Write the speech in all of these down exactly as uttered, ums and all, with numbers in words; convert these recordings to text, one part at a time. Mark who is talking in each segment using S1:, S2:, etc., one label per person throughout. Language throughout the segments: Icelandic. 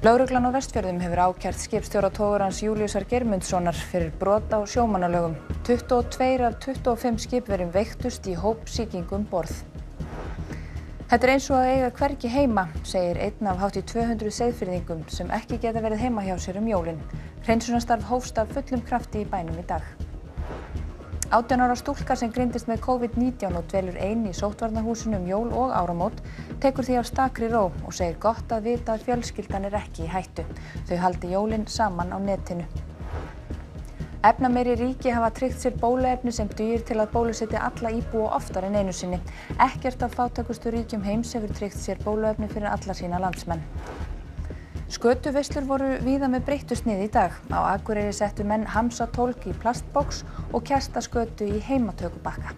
S1: Lögreglan á Vestfjörðum hefur ákært skipstjóra togarans Júlíusar Geirmundssonar fyrir brot á sjómannalögum. tuttugu og tveir af tuttugu og fimm skipverjum veiktust í hópsýkingu um borð. Þetta er eins og að eiga hvergi heima, segir einn af hátt í tvö hundruð Seyðfirðingum sem ekki geta verið heima hjá sér um jólin. Hreinsunarstarf hófst af fullum krafti í bænum í dag. átján ára stúlka sem greindist með COVID nítján og dvelur ein í sóttvarnahúsinu um jól og áramót tekur því af stakri ró og segir gott að vita að fjölskyldan er ekki í hættu. Þau haldi jólin saman á netinu. Efnameiri ríki hafa tryggt sér bóluefni sem dugir til að bólusetja alla íbúa oftar en einu sinni. Ekkert af fátækustu ríkjum heims hefur tryggt sér bóluefni fyrir alla sína landsmenn. Skötuveislur voru víða með breyttu sniði í dag. Á Akureyri settu menn hamsatólg í plastbox og kertaskötu í heimatökubakka.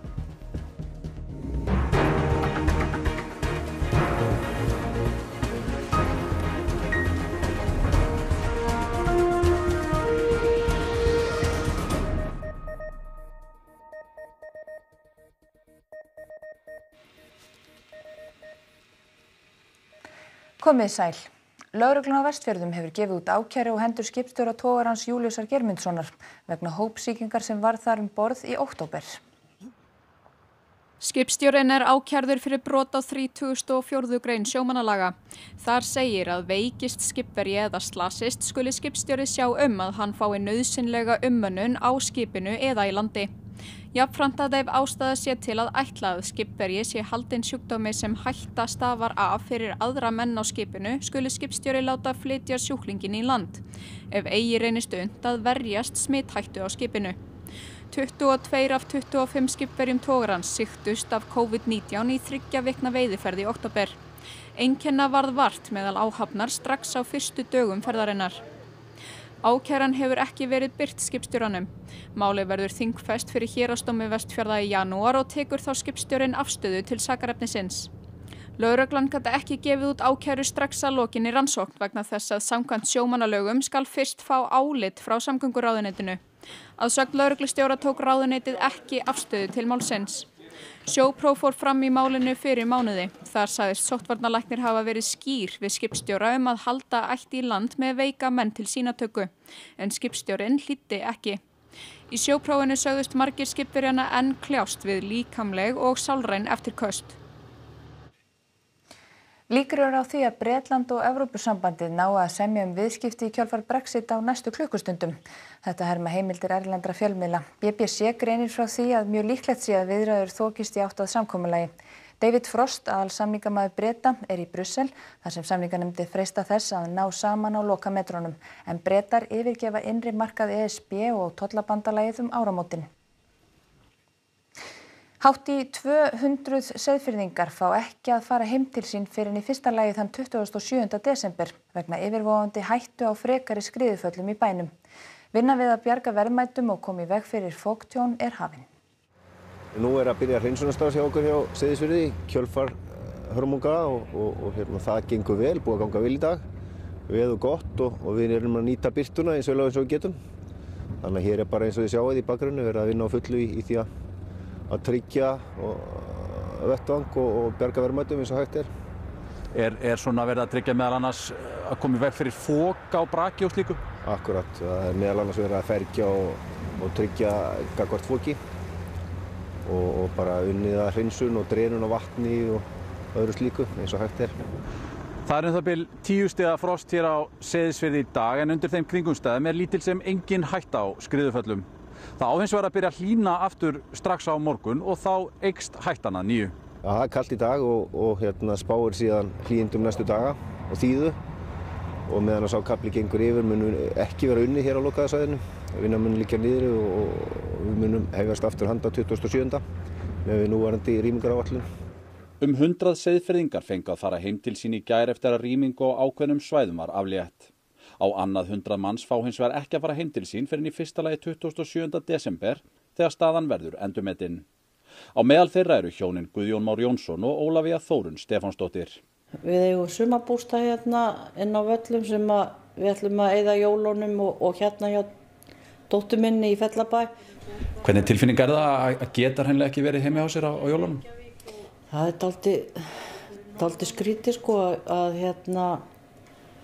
S1: Komið sæl. Lögreglan á Vestfjörðum hefur gefið út ákæru á hendur skipstjóra togarans Júlíusar Geirmundssonar vegna hópsýkingar sem varð þar um borð í október.
S2: Skipstjórinn er ákærður fyrir brot á þrítugasta og fjórðu grein sjómannalaga. Þar segir að veikist skipverji eða slasist skuli skipstjóri sjá um að hann fái nauðsynlega umönnun á skipinu eða í landi. Jafnframt að ef ástæða sé til að ætla að skipverji sé haldinn sjúkdómi sem hætta stafar af fyrir aðra menn á skipinu skuli skipstjóri láta flytja sjúklinginn í land, ef eigi reynist unnt að verjast smithættu á skipinu. tuttugu og tveir af tuttugu og fimm skipverjum togarans sýktust af COVID nítján í þriggja vikna veiðiferð í október. Einkenna varð vart meðal áhafnar strax á fyrstu dögum ferðarinnar. Ákæran hefur ekki verið birt skipstjóranum. Málið verður þingfest fyrir héraðsdómi Vestfjarða í janúar og tekur þá skipstjórinn afstöðu til sakarefnisins. Lögreglan gat ekki gefið út ákæru strax að lokinni rannsókn vegna þess að samkvæmt sjómannalögum skal fyrst fá álit frá samgönguráðuneytinu. Að sögn lögreglustjóra tók ráðuneytið ekki afstöðu til málsins. Sjópróf fór fram í málinu fyrir mánuði. Þar sagðist sóttvarnalæknir hafa verið skýr við skipstjóra um að halda ætti í land með veika menn til sýnatöku, en skipstjórinn hlýddi ekki. Í sjóprófinu sögðust margir skipverjana enn kljást við líkamleg og sálræn eftirköst.
S1: Líkur eru á því að Bretland og Evrópusambandið nái að semja um viðskipti í kjölfar Brexit á næstu klukkustundum. Þetta herma heimildir erlendra fjölmiðla. B B C greinir frá því að mjög líklegt sé að viðræður þokist í átt að samkomulagi. David Frost, aðalsamningamaður Breta, er í Brussel þar sem samninganefndin freista þess að ná saman á lokametrónum, en Bretar yfirgefa innri markað E S B og tollabandalagið um áramótin. Hátt í tvö hundruð Seyðfirðingar fá ekki að fara heim til sín fyrr en í fyrsta lagi þann tuttugasta og sjöunda desember vegna yfirvofandi hættu á frekari skriðuföllum í bænum. Vinna við að bjarga verðmætum og koma í veg fyrir foktjón er hafin.
S3: Nú er að byrja hreinsunarstarf hjá okkur hjá Seyðisfirði, kjölfar hörmunga og, og, og hérna, það gengur vel, búið að ganga vel í dag. Veður gott og, og við erum að nýta birtuna eins og eins og við getum. Þannig að hér er bara eins og þið sjáið í bakgrunni verið að vinna á fullu í, í því að að tryggja vettvang og, og bjarga verðmætum eins og hægt er.
S4: Er, er svona verið að tryggja meðal annars að koma í veg fyrir fok á braki og slíku?
S3: Akkurat, það er meðal annars verið að fergja og, og tryggja gagnvart foki og, og bara unnið að hreinsun og drenun á vatni og öðru slíku eins og hægt er.
S4: Það er um það bil tíu stiga frost hér á Seyðisfirði í dag en undir þeim kringumstæðum er lítil sem engin hætta á skriðuföllum. Það á hins vegar að byrja að hlýna aftur strax á morgun og þá eykst hættan að nýju.
S3: Ja, það er kalt í dag og, og hérna, spáir síðan hlýindum næstu daga og þíðu og meðan að sá kafli gengur yfir munum ekki vera unni hér á lokaðasvæðinu. Vinnan mun liggja niðri og, og við munum hefjast aftur handa tuttugasta og sjöunda með við núverandi rýmingaráætlun.
S4: Um hundrað Seyðfirðingar fengu að fara heim til sín í gær eftir að rýmingu á ákveðnum svæðum var aflétt. Á annað hundrað manns fá hins vegar ekki að fara heim til sín fyrr en í fyrsta lagi tuttugasta og sjöunda desember þegar staðan verður endurmetin. Á meðal þeirra eru hjónin Guðjón Már Jónsson og Ólafía Þórunn Stefánsdóttir.
S5: Við eigum sumarbústað hérna inn á Völlum sem að við ætlum að eyða jólunum og, og hérna hjá dóttur minni í Fellabæ.
S4: Hvernig tilfinning er það að geta hreinlega ekki verið heima hjá sér á, á jólunum?
S5: Það er dálítið, dálítið skrítið sko að hérna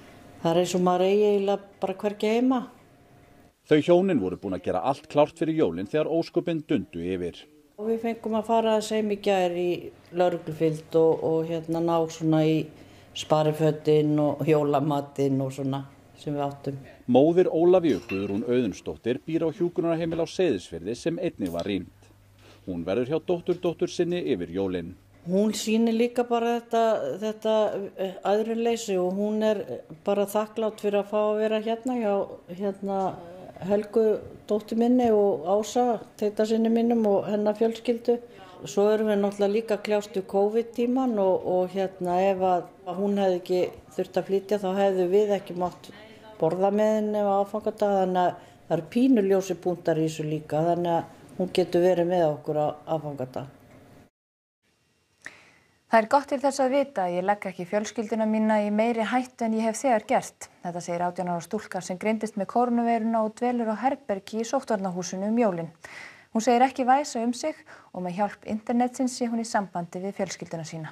S5: Það er eins og maður eigi eiginlega bara hvergi heima.
S4: Þau hjónin voru búin að gera allt klárt fyrir jólin þegar ósköpin dundu yfir.
S5: Og við fengum að fara að seim í gær í lögreglufylgd og, og hérna ná svona í sparifötin og jólamatinn og svona sem við áttum.
S4: Móðir Ólafíu Guðrún Auðunsdóttir býr á hjúkrunarheimili á Seyðisfirði sem einnig var rýmt. Hún verður hjá dótturdóttur sinni yfir jólin.
S5: Hún sýnir líka bara þetta, þetta æðruleysi og hún er bara þakklátt fyrir að fá að vera hérna hjá hérna, Helgu dóttur minni og Ása, tengdasyni mínum og hennar fjölskyldu. Svo erum við náttúrulega líka kljást við COVID-tíman og, og hérna ef að hún hefði ekki þurft að flytja þá hefðu við ekki mátt borða með henni á aðfangadag, þannig að það eru pínuljósi punktar í þessu líka, þannig að hún getur verið með okkur á aðfangadag.
S1: Það er gott til þess að vita að ég legg ekki fjölskylduna mína í meiri hættu en ég hef þegar gert. Þetta segir átján ára stúlka sem greindist með kórónuveiruna og dvelur á herbergi í sóttvarnahúsinu um jólin. Hún segir ekki væsa um sig og með hjálp internetsins sé hún í sambandi við fjölskylduna sína.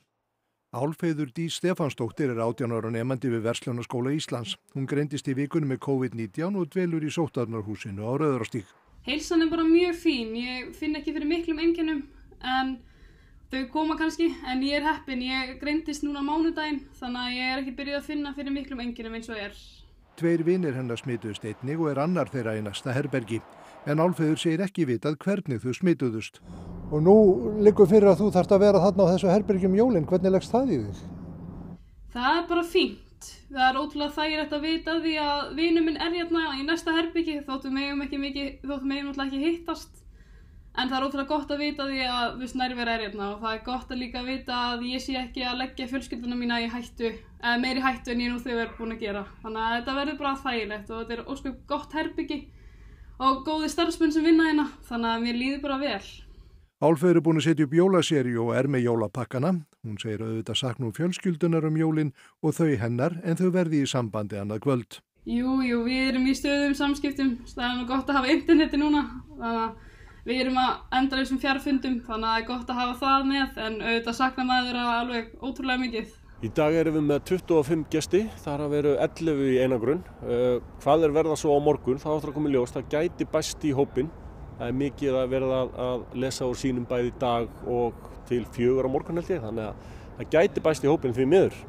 S6: Álfheiður Dís Stefánsdóttir er átján ára nemandi við Verslunarskóla Íslands. Hún greindist í vikunni með COVID nítján og dvelur í sóttvarnahúsinu á Rauðarárstíg.
S7: Heilsan er bara mjög fín. Ég finn ekki fyrir miklum einkennum en þau koma kannski, en ég er heppin. Ég greindist núna mánudaginn, þannig að ég er ekki byrjuð að finna fyrir miklum einkennum eins og er.
S6: Tveir vinir hennar smituðust einnig og er annar þeirra í næsta herbergi. En Álfheiður segir ekki vitað hvernig þau smituðust.
S8: Og nú liggur fyrir að þú þarft að vera þarna á þessu herbergi um jólin. Hvernig leggst það í þig?
S7: Það er bara fínt. Það er ótrúlega þægilegt að vita því að vinur minn er hérna í næsta herbergi, þóttu megum ekki mikið, þóttu megum náttúrulega ekki hittast. En það er ótrúlega gott að vita því að viss nærvera er hérna og það er gott að líka vita að ég sé ekki að leggja fjölskylduna mína í hættu, eða meiri hættu en ég nú þegar er búin að gera. Þannig að þetta verður bara þægilegt og þetta er ósköp gott herbyggi og góði starfsmenn sem vinna hérna, þannig að mér líður bara vel.
S6: Álfheiður er búin að setja upp jólaseríu og er með jólapakkana. Hún segir auðvitað sakna fjölskyldunar um jólin og þau hennar en þau verði í sambandi annað kvöld.
S7: Jú, jú, við erum í stöðum samskiptum, það er nú gott að hafa interneti núna, þannig að við erum að enda þessum fjarfundum, þannig að það er gott að hafa það með, en auðvitað sakna maður alveg ótrúlega mikið.
S9: Í dag erum við með tuttugu og fimm gesti, þar að veru ellefu í einangrun. Uh, hvað er verða svo á morgun, það áttur að koma í ljós, það gæti bæst í hópinn. Það er mikið að verða að lesa úr sínum bæði í dag og til fjögur á morgun held ég, þannig að það gæti bæst í hópinn því miður.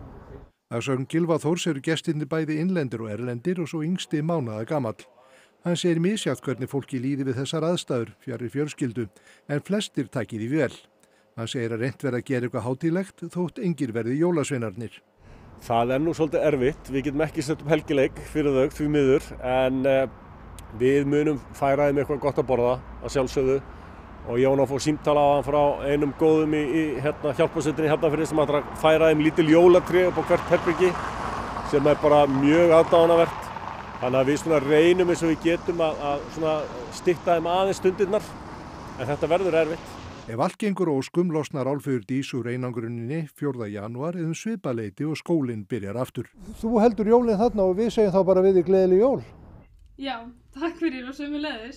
S6: Að sögn Gylfa Þórs eru gestirnir bæði innlendir og erlendir og svo yngsti mánaða gamall. Hann segir misjafnt hvernig fólki líði við þessar aðstæður, fjarri fjölskyldu, en flestir taki því vel. Hann segir að reynt verði að gera eitthvað hátíðlegt þótt engir verði jólasveinarnir.
S9: Það er nú svolítið erfitt, við getum ekki sett upp helgileik fyrir þau því miður, en uh, við munum færa þeim eitthvað gott að borða að sjálfsögðu og ég án að fá símtala á hann frá einum góðum í, í hérna, hjálparsveitinni hérna fyrir sem að færa þeim lítil jólatré upp á hvert herbergi sem er bara mjög aðdáunarvert. Þannig að við svona reynum eins og við getum að, að stytta þeim aðeins stundirnar, en þetta verður erfitt.
S6: Ef allt gengur óskum losnar Álfheiður Dís úr einangruninni fjórða janúar eða um svipaleiti og skólinn byrjar aftur.
S8: Þú heldur jólin þarna og við segjum þá bara við þig gleðileg jól.
S7: Já, takk fyrir og sömuleiðis.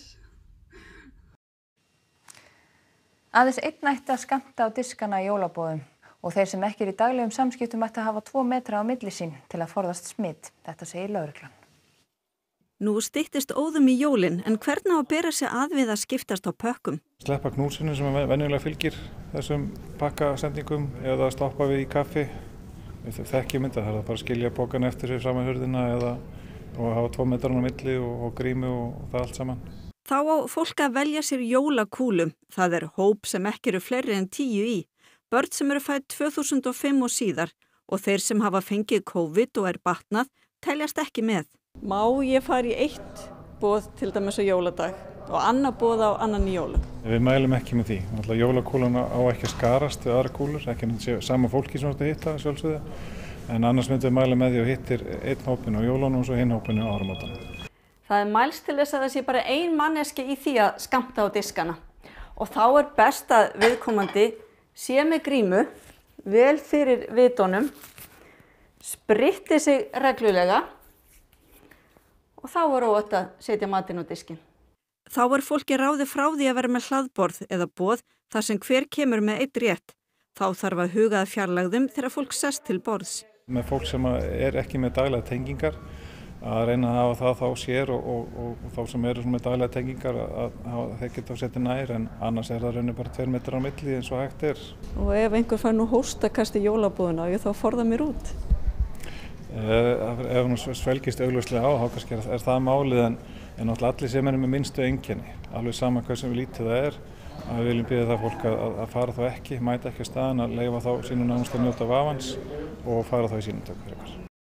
S1: Aðeins einn ætti að skammta á diskana í jólaboðum og þeir sem ekki eru í daglegum samskiptum ætti að hafa tvo metra á milli sín til að forðast smitt. Þetta segir lögreglan.
S10: Nú styttist óðum í jólin, en hvernig á að bera sig að við að skiptast á pökkum?
S11: Sleppa knúsinu sem venjulega fylgir þessum pakkasendingum eða stoppa við í kaffi. Við þekkjum þetta, það er bara að skilja pokan eftir sér saman hurðina eða og hafa tvo metran á milli og, og grímu og, og það allt saman.
S10: Þá á fólk að velja sér jólakúlum. Það er hóp sem ekki eru fleiri en tíu í. Börn sem eru fædd tvö þúsund og fimm og síðar og þeir sem hafa fengið COVID og er batnað teljast ekki með.
S12: Má ég fara í eitt boð til dæmis á jóladag og annað boð á annan í jólum?
S11: Við mælum ekki með því. Alltaf jólakúlan á ekki að skarast við aðra kúlur, ekki að sé sama fólki sem þetta hitta sjálfsögðu. En annars myndum við mæla með því og hittir einn hópin á jólunum og svo hinn hópin á áramótunum.
S12: Það er mælst til þess að það sé bara ein manneski í því að skammta á diskana. Og þá er best að viðkomandi sé með grímu, vel fyrir vitunum, spritti sig reglulega og þá er óvægt að setja matinn á diskinn.
S10: Þá er fólki ráði frá því að vera með hlaðborð eða boð þar sem hver kemur með einn rétt. Þá þarf að huga að fjarlægðum þegar fólk sest til borðs.
S11: Með fólk sem er ekki með daglega tengingar, að reyna að hafa það þá sér og, og, og, og þá sem eru með daglega tengingar að, að þeir geta að setja nær, en annars er það raunin bara tveir metrar á milli eins og hægt er.
S10: Og ef einhver fær nú hóstakast í jólabúðina, ég þá forða mér út?
S11: Ef hún svelgist augljóslega á, þá kannski er, er það málið, en, en allir sem eru með minnstu einkenni, alveg sama hvað sem við lítið það er, að við viljum biðja það fólk að, að fara þá ekki, mæta ekki á staðinn, að leyfa þá sínu nánast að njóta vafans og fara þá í sýnatöku.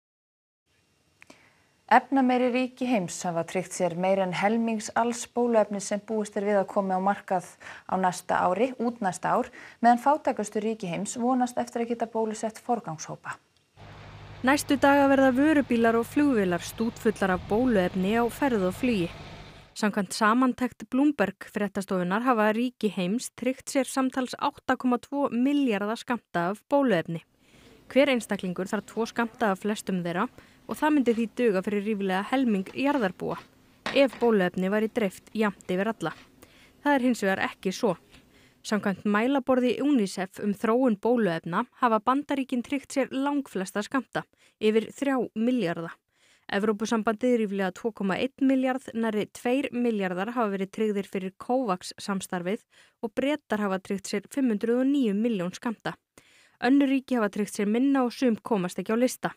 S1: Efnameiri ríki heims hafa tryggt sér meira en helmings alls bóluefnis sem búist er við að komi á markað á næsta ári, út næsta ár, meðan fátækustu ríki heims vonast eftir að geta bólusett forgangshópa.
S13: Næstu daga verða vörubílar og flugvélar stútfullar af bóluefni á ferð og flugi. Samkvæmt samantekt Bloomberg fréttastofunnar hafa ríki heims tryggt sér samtals átta komma tvo milljarða skammta af bóluefni. Hver einstaklingur þarf tvo skammta af flestum þeirra og það myndi því duga fyrir ríflega helming jarðarbúa, ef bóluefni væri dreift jafnt yfir alla. Það er hins vegar ekki svo. Samkvæmt mælaborði UNICEF um þróun bóluefna hafa Bandaríkin tryggt sér langflesta skammta, yfir þrjá milljarða. Evrópusambandið ríflega tvö komma einn milljarð, nærri tveir milljarðar hafa verið tryggðir fyrir COVAX samstarfið og Bretar hafa tryggt sér fimm hundruð og níu milljón skammta. Önnur ríki hafa tryggt sér minna og sum komast ekki á lista.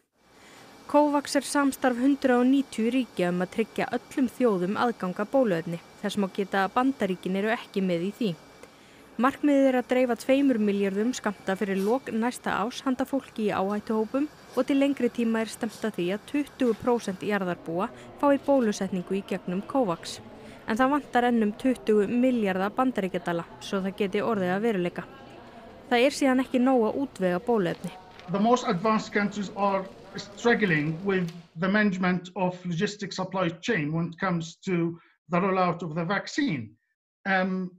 S13: COVAX er samstarf hundrað og níutíu ríkja um að tryggja öllum þjóðum aðganga bóluefni, þess má geta að Bandaríkin eru ekki með í því. Markmiðið er að dreifa tveimur milljörðum skammta fyrir lok næsta árs handa fólki í áhættuhópum og til lengri tíma er stefnt að því að tuttugu prósent jarðarbúa fái bólusetningu í gegnum COVAX. En það vantar enn um tuttugu milljarða bandaríkjadala, svo það geti orðið að veruleika. Það er síðan ekki nóg að útvega bóluefni.
S14: The most advanced countries are struggling with the management of logistic supply chain when it comes to the rollout of the vaccine. Um,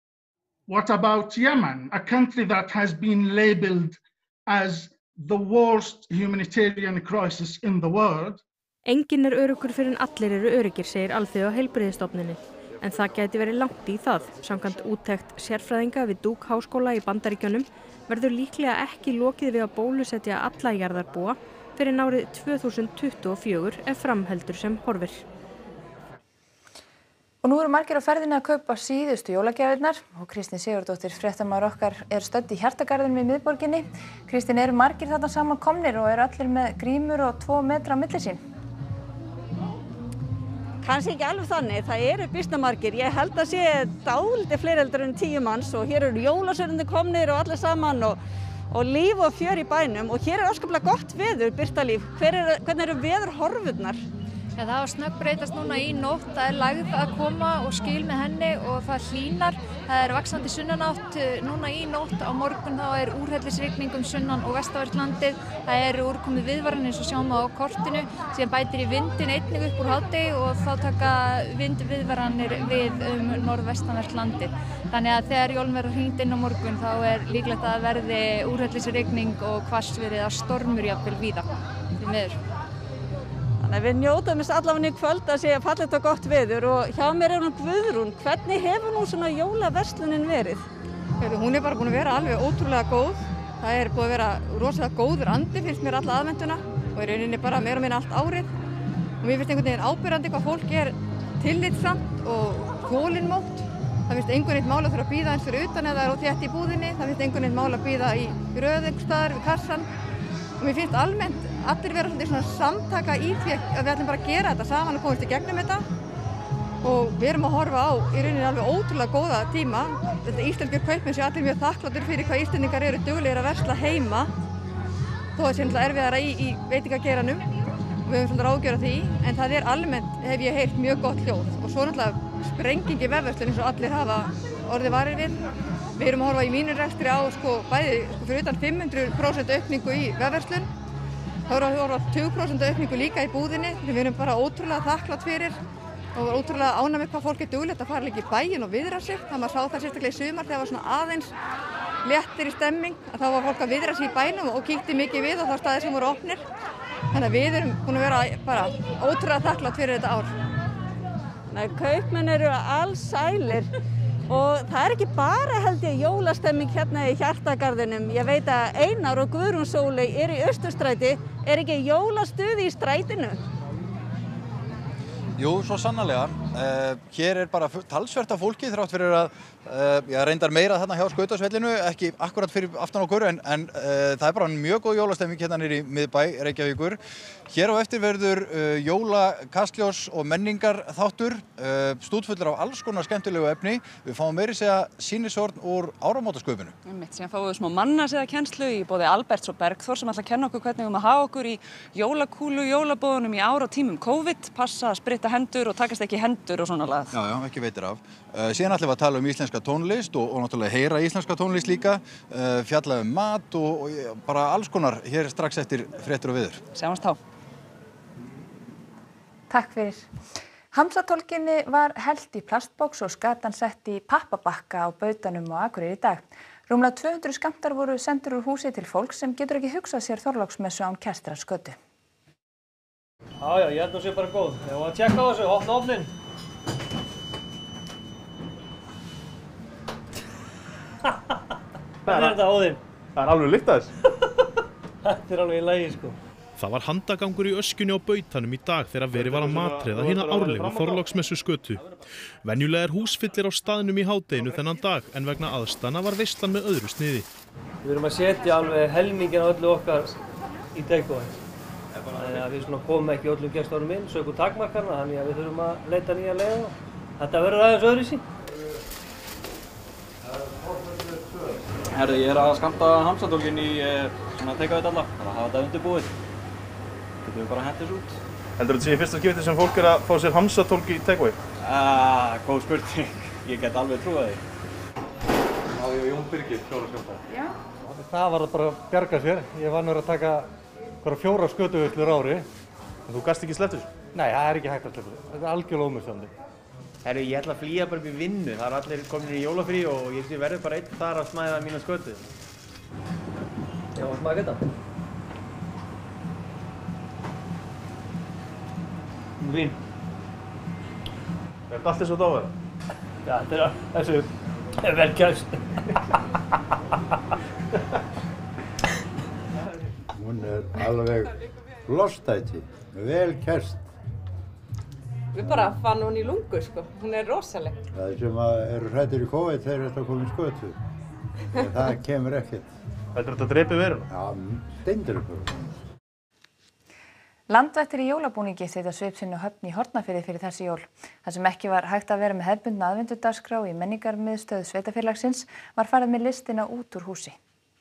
S14: what about Yemen, a country that has been labeled as the worst humanitarian crisis in the world?
S13: Enginn er öruggur fyrir en allir eru öruggir, segir Alþjóða heilbrigðisstofnunin. En það gæti verið langt í það. Samkvæmt úttekt sérfræðinga við Duke háskóla í Bandaríkjunum verður líklega ekki lokið við að bólusetja alla jarðarbúa fyrir árið tvö þúsund tuttugu og fjögur ef framheldur sem horfir.
S1: Og nú eru margir á ferðinni að kaupa síðustu jólagjafirnar og Kristín Sigurðardóttir, fréttamaður okkar, er stödd í Hjartagarðinum í miðborginni. Kristín, eru margir þarna saman komnir og eru allir með grímur og tvo metra á milli sín?
S12: Kannski ekki alveg þannig, það eru býsna margir. Ég held að sé dálítið fleiri heldur en tíu manns og hér eru jólasveinarnir komnir og allir saman og, og líf og fjör í bænum og hér er óskaplega gott veður, Birta Líf. Hver er, hvernig eru veðurhorfurnar?
S15: Ja, það var snöggbreytast núna í nótt, það er lægð að koma og skil með henni og það hlýnar. Það er vaxandi sunnanátt núna í nótt, á morgun þá er úrhellisrigning um sunnan og vestanvert landið. Það er úrkomið viðvaranir eins og sjáum á kortinu, síðan bætir í vindin einnig upp úr hádegi og þá taka vindviðvaranir við um norðvestanvert landið. Þannig að þegar jólin verður hringt inn á morgun þá er líklegt að verði úrhellisrigning og hvassviðri eða stormur jafnvel víða, því miður.
S12: Þannig að við njótum þess allavega í kvöld að segja fallegt og gott veður og hjá mér er hún Guðrún. Hvernig hefur nú svona jólaverslunin verið?
S16: Heru, hún er bara búin að vera alveg ótrúlega góð. Það er búin að vera rosalega góður andi finnst mér alla aðventuna og í rauninni bara meira og minna allt árið. Og mér finnst einhvern veginn ábyrrandi hvað fólk er tillitssamt og þolinmótt. Það finnst einhvern veginn mál að þurfa að bíða eins fyrir utan eða það er óþétt í búðinni. Það finnst einhvern veginn mál að bíða í röð einhvers staðar við kassan. Og mér finnst almennt allir vera svona samtaka í því að við ætlum bara að gera þetta saman og komast í gegnum þetta. Og við erum að horfa á í rauninni alveg ótrúlega góða tíma. Þetta íslenskir kaupmenn séu allir mjög þakklátir fyrir hvað Íslendingar eru duglegir að versla heima. Þó að það sé náttúrulega erfiðara í, í veitingageiranum. Og við höfum svona ráðgjör af því. En það er almennt, hef ég heyrt, mjög gott hljóð. Og svo náttúrulega sprengingi vefverslun eins og allir hafa orðið varir við. Við erum að horfa í mínum rekstri á sko, bæði sko, fyrir utan fimm hundruð prósent aukningu í vefverslun. Þá erum við að horfa tuttugu prósent aukningu líka í búðinni. Við erum bara ótrúlega þakklátt fyrir og ótrúlega ánægð með hvað fólk er duglegt að fara líka í bæinn og viðra sig. Það maður sá það sérstaklega í sumar þegar það var svona aðeins léttir í stemming. Þá var fólk að viðra sig í bænum og kíkti mikið við og þá staðir sem voru opnir. Þannig að við erum búin að vera bara ótrúlega þakklátt fyrir þetta ár.
S12: Nei, kaupmenn eru allsælir. Og það er ekki bara held ég jólastemming hérna í Hjartagarðinum. Ég veit að Einar og Guðrún Sóley er í Austurstræti. Er ekki jólastuði í strætinu?
S17: Jú, svo sannarlega. Uh, hér er bara talsvert af fólki þrátt fyrir að uh, ég reyndar meira þarna hjá Skautasvellinu, ekki akkurat fyrir aftan okkur, en, en uh, það er bara mjög góð jólastemming hérna niðri í miðbæ Reykjavíkur. Hér á eftir verður uh, jólakastljós og menningar þáttur, uh, stútfullur af alls konar skemmtilegu efni. Við fáum meiri segja sýnishorn úr áramótasköpunu.
S18: Einmitt, síðan fáum við smá mannasiðakennslu í bóði Alberts og Bergþór sem ætla að kenna okkur hvernig við um að hafa okkur í jólakúlu, jólabóðunum í ár á tímum COVID, passa að spritta hendur og takast ekki hendur og svona lagað.
S17: Já, já, ekki veitir af. Uh, síðan ætlum við að tala um íslenska tónlist og, og náttúrulega heyra íslenska tónlist líka, uh, fjalla um mat og, og bara alls konar hér strax eftir fréttir og viður.
S18: Sjáumst þá.
S1: Takk fyrir. Hamsatólkinni var hellt í plastbox og skatan sett í pappabakka á bautanum á Akureyri í dag. Rúmlega tvö hundruð skammtar voru sendir úr húsi til fólks sem getur ekki hugsað sér Þorláksmessu án kestrars skötu.
S19: Já, já, ég held að það sé bara góð. Ég var að tjekka á þessu, opna ofnin. Hvernig er þetta Óðinn?
S20: Það er alveg lykt að þess.
S19: Þetta er alveg í lagi, sko.
S21: Það var handagangur í öskjunni á bautanum í dag þegar verið var að matreiða hina árlegu Þorláksmessu skötu. Venjulega er húsfyllir á staðnum í hádeginu þennan dag en vegna aðstæðna var veislan með öðru sniði.
S19: Við erum að setja alveg helminginn á öllu okkar í takeaway. Þannig að við svona komum ekki öllum gestunum inn, sökum takmarkarna, þannig að við þurfum að leita nýja leiða. Þetta verður aðeins öðruvísi.
S22: Herði, ég er að skammta hamsatólkinn í svona takeaway alla, þannig að hafa þetta undirbúið. Getum við bara að henda þessu út.
S20: Heldur þetta sé í fyrsta skipti sem fólk er að fá sér hamsatólk í takeaway?
S22: Ah, góð spurning. Ég get alveg trúað því.
S20: Já, ég og Jón Birgir, fjóra skamta.
S19: Já. Það var bara að bjarga sér. Ég var nú að taka bara fjóra skötuvislur ári.
S20: En þú gast ekki sleppt þessu?
S19: Nei, það er ekki hægt að sleppa þessu. Þetta er algjörlega ómissandi.
S22: Herru, ég ætla að flýja bara upp í vinnu. Það eru allir komin í jólafrí og ég sé verður bara einn þar að smæða mína skötu.
S19: Já, smakka þetta. Vín.
S20: Er þetta allt þessu dáður?
S19: Já, þetta er þessu er vel kæst.
S23: Hún er alveg lostæti, vel kæst.
S24: Við bara fann hún í lungu, sko. Hún er rosaleg.
S23: Það sem eru hræddir í COVID, þeir eru þetta komið skötu. Það kemur ekkert.
S20: Heldur þetta dreipið veruna?
S23: Já, steindreipur.
S1: Landvættir í jólabúningi setja svip sinn á Höfn í Hornafirði fyrir þessi jól. Það sem ekki var hægt að vera með hefðbundna aðvendudagskrá í menningarmiðstöð sveitafélagsins var farið með listina út úr húsi.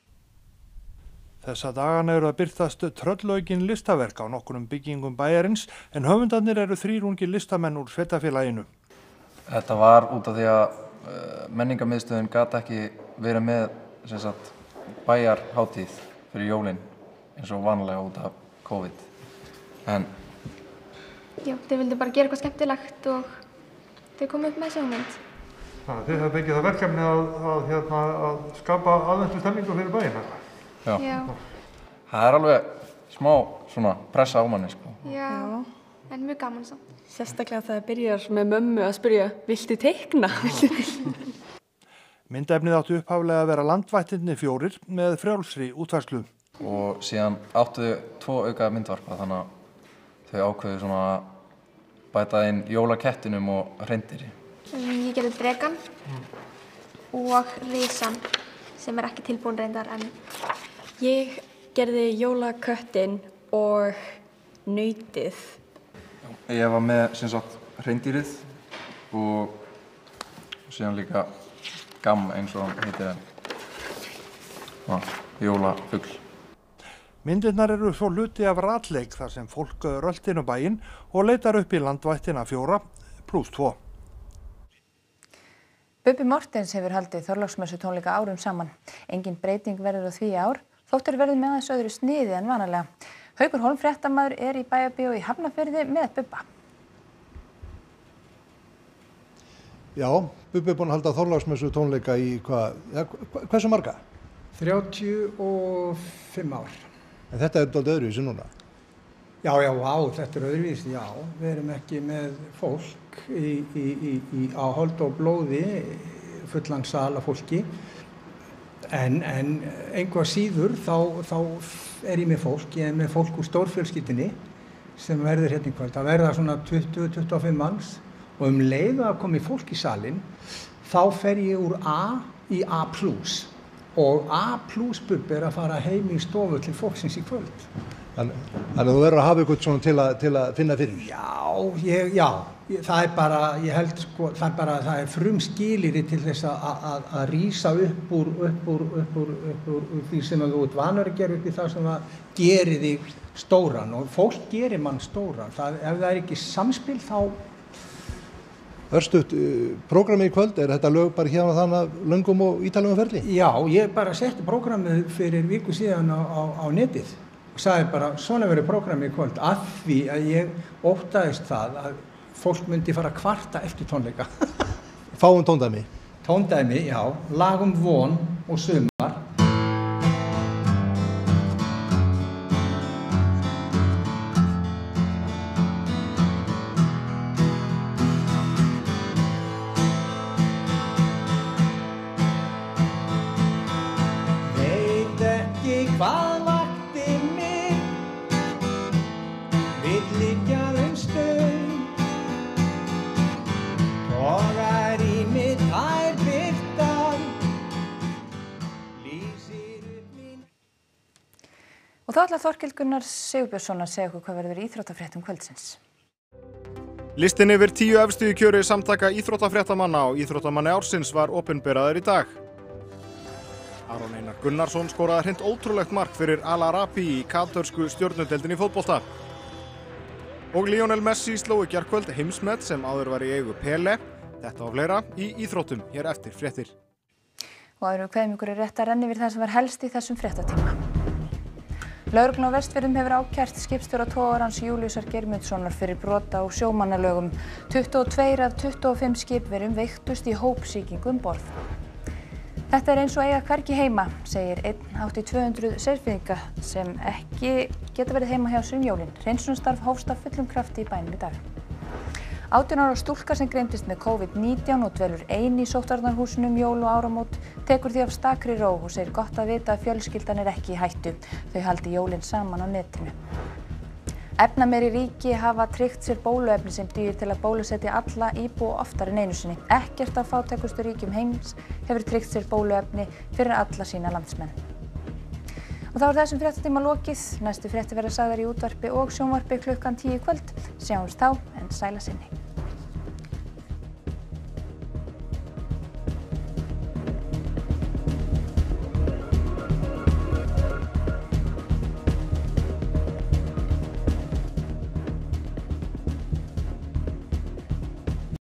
S8: Þessa dagana eru að birtast tröllaukinn listaverk á nokkrum byggingum bæjarins en höfundarnir eru þrír ungir listamenn úr sveitafélaginu.
S25: Þetta var út af því að uh, menningarmiðstöðin gat ekki verið með sem sagt, bæjarhátíð fyrir jólin eins og vanlega út af COVID. En
S26: já, þau vildu bara gera eitthvað skemmtilegt og þau komu upp með þessu hugmynd.
S8: Þannig að þið hafið fengið það verkefni að, að, hérna, að skapa aðvendu stemningu fyrir bæina.
S25: Já.
S26: Já.
S25: Það er alveg smá svona pressa á manni, sko.
S26: Já, en mjög gaman samt.
S24: Sérstaklega þegar byrjar með mömmu að spyrja, viltu teikna?
S8: Myndefnið áttu upphaflega að vera landvættirnir fjórir með frjálsri útfærslu.
S25: Og síðan áttu þau tvo auka myndvarpa, þannig að þau ákveðu svona að bæta inn jólakettinum og hreindýri.
S26: Ég gerði dregan og risan sem er ekki tilbúin reyndar en
S24: Ég gerði jólaköttin og nautið.
S25: Ég var með sem sagt hreindýrið og síðan líka gamm eins og hann heitir það, jólafugl.
S8: Myndirnar eru svo hluti af ratleik þar sem fólk röltir um bæinn og leitar upp í landvættina fjóra pluss tvo.
S1: Bubbi Mortens hefur haldið Þorláksmessu tónleika árum saman. Engin breyting verður á því í ár, þóttur verður með aðeins öðru sniði en vanalega. Haukur Hólm fréttamaður er í Bæjarbíó í Hafnarfirði með Bubba.
S8: Já, Bubbi er búinn að halda Þorláksmessu tónleika í hvað, ja, hversu marga?
S27: þrjátíu og fimm ár.
S8: En þetta er dálítið öðruvísi núna?
S27: Já, já, á, þetta er öðruvísi, já. Við erum ekki með fólk í, í, í, í, á hold og blóði fullan sal af fólki. En, en engu að síður þá, þá er ég með fólk, ég er með fólk úr stórfjölskyldunni sem verður hérna í kvöld. Það verða svona tuttugu til tuttugu og fimm manns og um leið að koma í fólk í salinn þá fer ég úr A í A plus og A plus bubbi er að fara heim í stofu til fólksins í kvöld.
S2: Þannig að þú verður að hafa eitthvað svona til að, til að finna fyrir?
S27: Já, ég, já, það er bara, ég held sko, það er bara, það er frum skilyrði til þess að, að, að rísa upp úr, upp úr, upp úr, upp úr, upp því sem þú ert vanur að gera upp í það sem að geri þig stóran og fólk gerir mann stóran. Það, ef það er ekki samspil þá...
S2: Örstutt, prógramið í kvöld, er þetta lög bara hérna þannig að löngum og ítalögum ferli?
S27: Já, ég bara setti prógramið fyrir viku síðan á, á, á netið og sagði bara, svona verður prógramið í kvöld af því að ég óttaðist það að fólk myndi fara að kvarta eftir tónleika.
S2: Fáum tóndæmi?
S27: Tóndæmi, já, lagum von og sumar.
S3: Hvað vakti mig, vill liggja um stund, togar í mig þær birtar, lýsir upp mín.
S1: Og þá ætlar Þorkell Gunnar Sigurbjörnsson að segja okkur hvað verður í íþróttafréttum kvöldsins.
S4: Listinn yfir tíu efstu í kjöri samtaka íþróttafréttamanna og íþróttamanni ársins var opinberaður í dag. Aron Einar Gunnarsson skoraði hreint ótrúlegt mark fyrir Al Arabi í katörsku stjörnudeildinni í fótbolta. Og Lionel Messi sló í gærkvöld heimsmet sem áður var í eigu Pele. Þetta og fleira í íþróttum hér eftir fréttir.
S1: Og áður við kveðum ykkur er rétt að renna yfir það sem var helst í þessum fréttatíma. Lögreglan á Vestfjörðum hefur ákært skipstjóra togarans Júlíusar Geirmundssonar fyrir brot á sjómannalögum. tuttugu og tvö af tuttugu og fimm skipverjum veiktust í hópsýkingu um borð. Þetta er eins og eiga hvergi heima, segir einn hátt í tvö hundruð Seyðfirðinga sem ekki geta verið heima hjá sér um jólin. Hreinsunarstarf hófst af fullum krafti í bænum í dag. átján ára stúlka sem greindist með COVID nítján og dvelur ein í sóttvarnarhúsinu um jól og áramót tekur því af stakri ró og segir gott að vita að fjölskyldan er ekki í hættu. Þau haldi jólin saman á netinu. Efnameiri ríki hafa tryggt sér bóluefni sem dugir til að bólusetja alla íbúa oftar en einu sinni. Ekkert af fátækustu ríkjum heims hefur tryggt sér bóluefni fyrir alla sína landsmenn. Og þá er þessum fréttatíma lokið. Næstu fréttir verða sagðar í útvarpi og sjónvarpi klukkan tíu í kvöld. Sjáumst þá en sæla sinni.